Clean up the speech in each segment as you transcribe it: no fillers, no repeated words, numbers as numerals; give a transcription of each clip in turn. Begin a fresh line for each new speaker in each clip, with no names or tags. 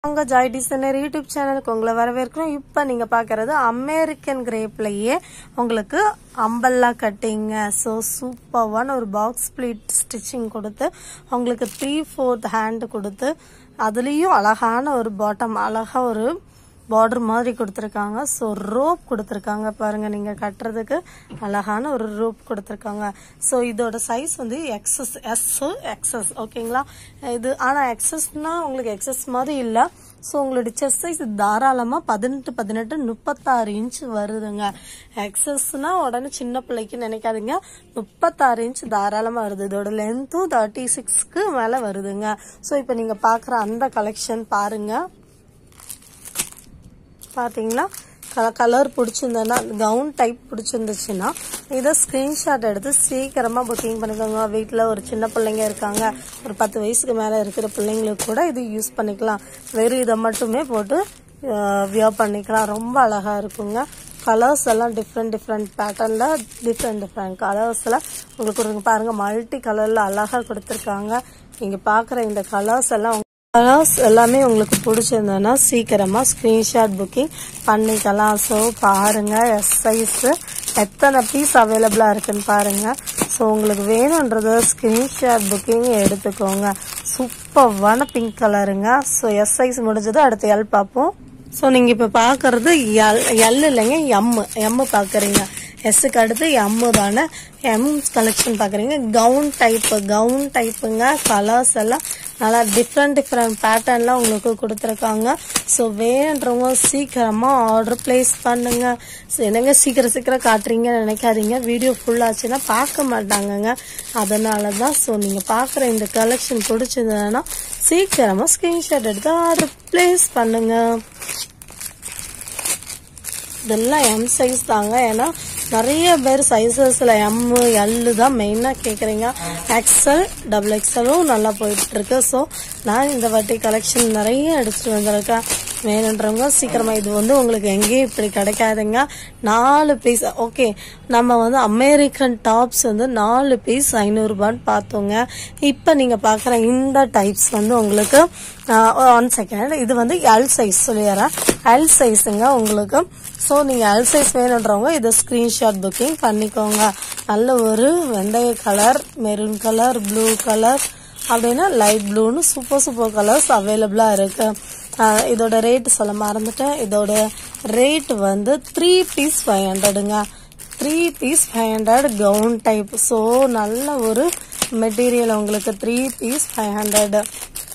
உங்க Joy designer YouTube சேனலுக்கு உங்களை வரவேற்கிறோம். இப்போ நீங்க பாக்குறது அமெரிக்கன் கிரேப்லயே உங்களுக்கு அம்பல்லா கட்டிங்க. ஸோ சூப்பர்வான ஒரு பாக்ஸ் ஸ்பிளிட் ஸ்டிச்சிங் கொடுத்து உங்களுக்கு 3/4 ஹேண்ட் கொடுத்து அதுலயும் அழகான ஒரு பாட்டம் அழகா ஒரு பார்டர் மாதிரி கொடுத்துருக்காங்க. ஸோ ரோப் கொடுத்துருக்காங்க பாருங்க, நீங்க கட்டுறதுக்கு அழகான ஒரு ரோப் கொடுத்துருக்காங்க. ஸோ இதோட சைஸ் வந்து எக்ஸஸ் ஓகேங்களா. இது ஆனா எக்ஸஸ்னா உங்களுக்கு எக்ஸஸ் மாதிரி இல்ல. ஸோ உங்களோட செஸ்ட் சைஸ் தாராளமா 18, 36 இன்ச் வருதுங்க. எக்ஸஸ்னா உடனே சின்ன பிள்ளைக்கு நினைக்காதீங்க, 36 இன்ச் தாராளமா வருது. இதோட லென்த்தும் 36க்கு மேல வருதுங்க. ஸோ இப்போ நீங்க பாக்குற அந்த கலெக்ஷன் பாருங்க. பாத்தீங்களா, கலர் பிடிச்சிருந்தா கவுன் டைப் பிடிச்சிருந்துச்சுன்னா இதை ஸ்கிரீன்ஷாட் எடுத்து சீக்கிரமா புக்கிங் பண்ணிக்கோங்க. வீட்டுல ஒரு சின்ன பிள்ளைங்க இருக்காங்க, ஒரு 10 வயசுக்கு மேல இருக்கிற பிள்ளைங்களுக்கு கூட இது யூஸ் பண்ணிக்கலாம். வெறும் இதை மட்டுமே போட்டு வியர் பண்ணிக்கலாம். ரொம்ப அழகா இருக்குங்க. கலர்ஸ் எல்லாம் டிஃப்ரெண்ட் பேட்டர்ன்ல டிஃப்ரெண்ட் கலர்ஸ்ல உங்களுக்கு பாருங்க, மல்டி கலர்ல அழகா கொடுத்திருக்காங்க. நீங்க பாக்குற இந்த கலர்ஸ் எல்லாமே உங்களுக்கு பிடிச்சிருந்ததுன்னா சீக்கிரமா ஸ்கிரீன்ஷாட் புக்கிங் பண்ணிக்கலாம். ஸோ பாருங்க, எஸ் சைஸ் எத்தனை பீஸ் அவைலபிளா இருக்குன்னு பாருங்க. ஸோ உங்களுக்கு வேணும்ன்றத ஸ்கிரீன்ஷாட் புக்கிங் எடுத்துக்கோங்க. சூப்பர்வான பிங்க் கலருங்க. ஸோ எஸ் சைஸ் முடிஞ்சது, அடுத்து எல் பார்ப்போம். ஸோ நீங்க இப்ப பாக்குறது எல் இல்லைங்க, எம் பாக்குறீங்க. எஸ்க்கு அடுத்து எம் தானே, எம் கலெக்ஷன் பாக்குறீங்க. கவுன் டைப்புங்க. கலர்ஸ் எல்லாம் நல்லா டிஃப்ரெண்ட் பேட்டர்ன்ல உங்களுக்கு கொடுத்துருக்காங்க. ஸோ வேணுன்றவங்க சீக்கிரமா ஆர்டர் பிளேஸ் பண்ணுங்க. என்னங்க சீக்கிரம் காட்டுறீங்கன்னு நினைக்காதீங்க, வீடியோ ஃபுல் ஆச்சுன்னா பார்க்க மாட்டாங்கங்க. அதனாலதான். ஸோ நீங்க பாக்குற இந்த கலெக்ஷன் பிடிச்சிருந்ததுன்னா சீக்கிரமா ஸ்கிரீன்ஷாட் எடுத்து ஆர்டர் பிளேஸ் பண்ணுங்க. இதெல்லாம் எம் சைஸ் தாங்க, ஏன்னா நிறைய பேர் சைசஸ்ல எம் எல் தான் மெயினா கேக்குறீங்க. எக்ஸ்எல் டபுள் எக்ஸ்எலும் நல்லா போயிட்டு இருக்கு. ஸோ நான் இந்த வாட்டி கலெக்ஷன் நிறைய எடுத்துட்டு வந்திருக்கேன். வேணுன்றவங்க சீக்கிரமா, இது வந்து உங்களுக்கு எங்கேயும் இப்படி கிடைக்காதுங்க. 4 பீஸ் ஓகே. நம்ம வந்து அமெரிக்கன் டாப்ஸ் வந்து 4 பீஸ் 500 ரூபான்னு பார்த்தோங்க. இப்ப நீங்க பாக்குற இந்த டைப்ஸ் வந்து உங்களுக்கு 1 செகண்ட், இது வந்து எல் சைஸ் சொல்லிடுறேன். எல் சைஸுங்க உங்களுக்கு. ஸோ நீங்க எல் சைஸ் வேணுன்றவங்க இதை ஸ்கிரீன்ஷாட் புக்கிங் பண்ணிக்கோங்க. நல்ல ஒரு வெந்தய colour, maroon colour, blue colour அப்படின்னா லைட் ப்ளூன்னு சூப்பர் கலர்ஸ் அவைலபிளா இருக்கு. இதோட ரேட் சொல்ல மறந்துட்டேன். இதோட ரேட் வந்து 3 பீஸ் 500ங்க. 3 பீஸ் 500 கவுன் டைப். ஸோ நல்ல ஒரு மெட்டீரியல் உங்களுக்கு. 3 பீஸ் 500.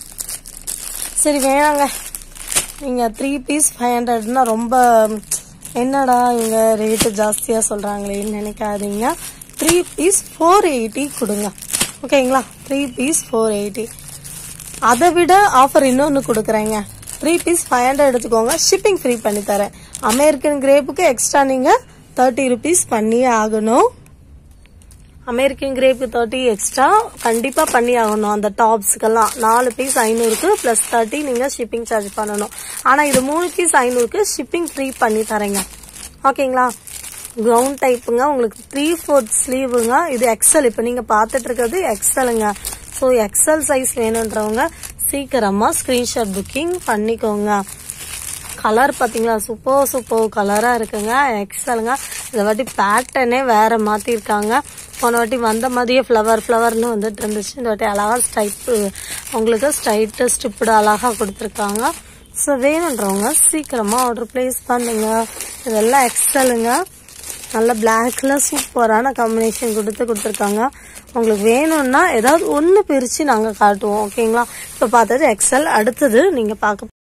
சரி வேணாங்க, நீங்க 3 பீஸ் 500னா ரொம்ப என்னடா இவங்க ரேட்டு ஜாஸ்தியா சொல்றாங்களேன்னு நினைக்காதீங்க. 3 பீஸ் 480 கொடுங்க, ஓகேங்களா. 3 பீஸ் 480. அதை விட ஆஃபர் இன்னொன்னு கொடுக்குறேங்க. 3 பீஸ் 500 எடுத்துக்கோங்க, ஷிப்பிங் ஃப்ரீ பண்ணி தரேன். அமெரிக்கன் கிரேப்புக்கு எக்ஸ்ட்ரா நீங்க 30 rupees பண்ணியே ஆகணும். அமெரிக்கன் கிரேப் 30 எக்ஸ்ட்ரா கண்டிப்பா பண்ணி ஆகணும். அந்த டாப்ஸ்க்கெல்லாம் 4 பீஸ் 500க்கு பிளஸ் 30 நீங்க ஷிப்பிங் சார்ஜ் பண்ணணும். ஆனா இது 3 பீஸ் 500க்கு ஷிப்பிங் ஃப்ரீ பண்ணி தரேங்க, ஓகேங்களா. கவுன் டைப்புங்க, உங்களுக்கு 3/4 ஸ்லீவுங்க. இது எக்ஸல். இப்ப நீங்க பாத்துட்டு இருக்கிறது எக்ஸலுங்க. ஸோ எக்ஸல் சைஸ் வேணுன்றவங்க சீக்கிரமா ஸ்கிரீன்ஷாட் புக்கிங் பண்ணிக்கோங்க. கலர் பாத்தீங்களா, சூப்பர் கலரா இருக்குங்க. எக்ஸலுங்க. இந்த வாட்டி பேட்டர்னே வேற மாத்திருக்காங்க. போன வாட்டி வந்த மாதிரியே ஃபிளவர்னு வந்துட்டு இருந்துச்சு. இந்த வாட்டி அழகா உங்களுக்கு ஸ்ட்ரைட் ஸ்டிப்டு அழகா கொடுத்துருக்காங்க. ஸோ வேணுன்றவங்க சீக்கிரமா ஆர்டர் பிளேஸ் பண்ணுங்க. இதெல்லாம் எக்ஸலுங்க. நல்ல பிளாக்ல சூப்பரான காம்பினேஷன் கொடுத்துருக்காங்க. உங்களுக்கு வேணும்னா ஏதாவது ஒண்ணு பிரிச்சு நாங்க காட்டுவோம், ஓகேங்களா. இப்ப பார்த்தது எக்ஸல். அடுத்தது நீங்க பார்க்க